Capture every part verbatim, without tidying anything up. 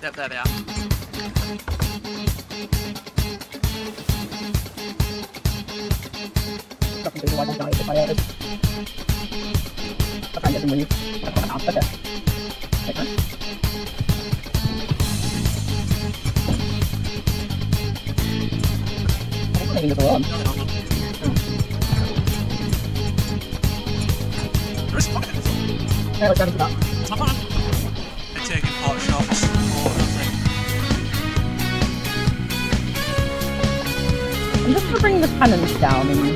Yep, there they are. Nothing to do, I don't die if I ever. I'll try and get them with you. I can't answer it. Take that. I'm leaving this alone. There is fire in this one. Yeah, let's go into that. Come on. They're taking pot shots or nothing. I'm just going to bring the cannons down and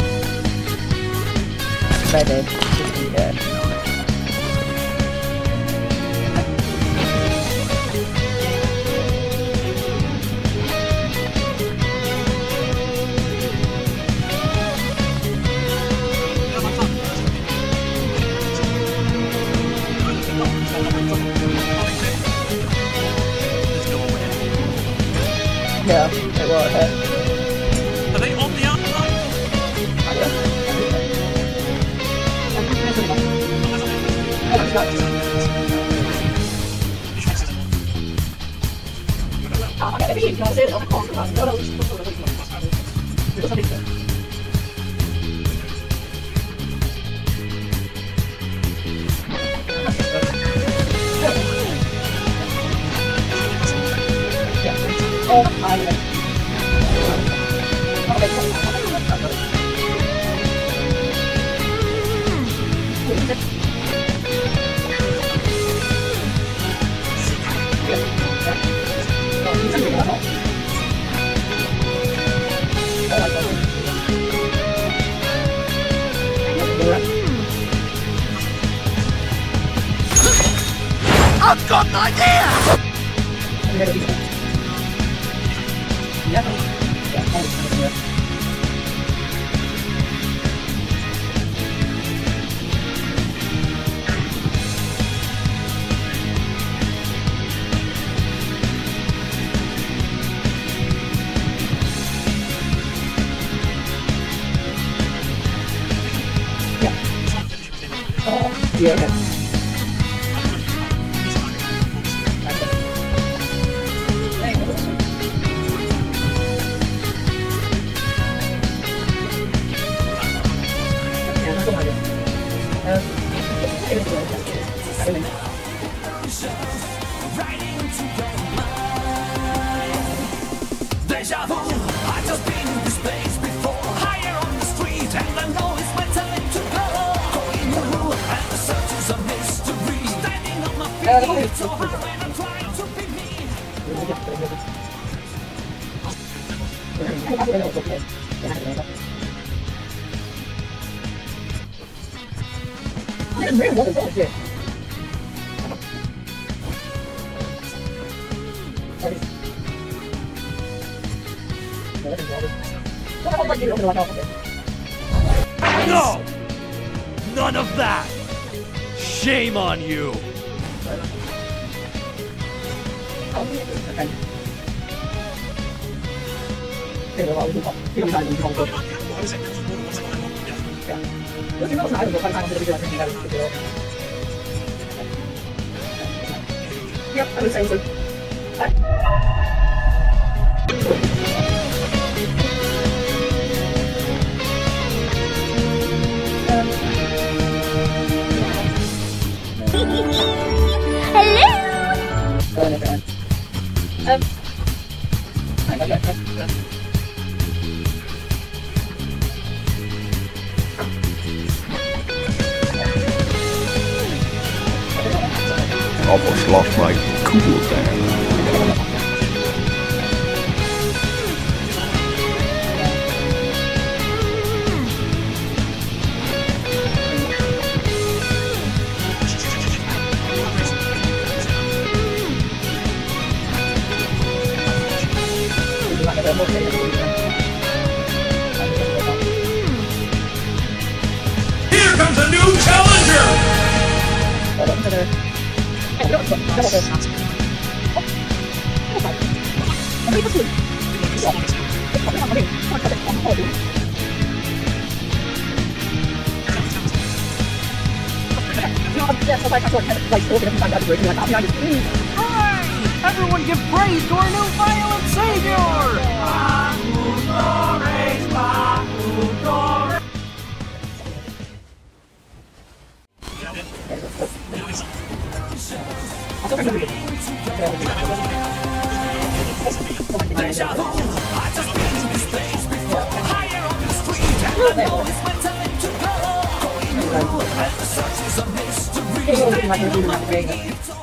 ready to be good. Yeah, it will hit. Are they on the outside? I guess. Ah, okay, maybe you can say it on the cost of that. No, no, it's not really good. It's something good. Yeah. Oh, I like. I've got an idea! Yeah, okay. Deja vu, I've just been in this place before. Higher on the street, and I know it's my time to go. Going through, and the search is a mystery. Standing on my feet, it's so hard when I'm trying to be me. I didn't really want to go again. No! None of that! Shame on you! Yep, I would say so. Um, Almost lost my cool there. Here comes a new challenger! Hi, Everyone give praise to our new violent savior! Deja vu, I just been in this place before. Higher on the street, and I know it's my time to go. Going through, and the search is a mystery. Standing on my feet.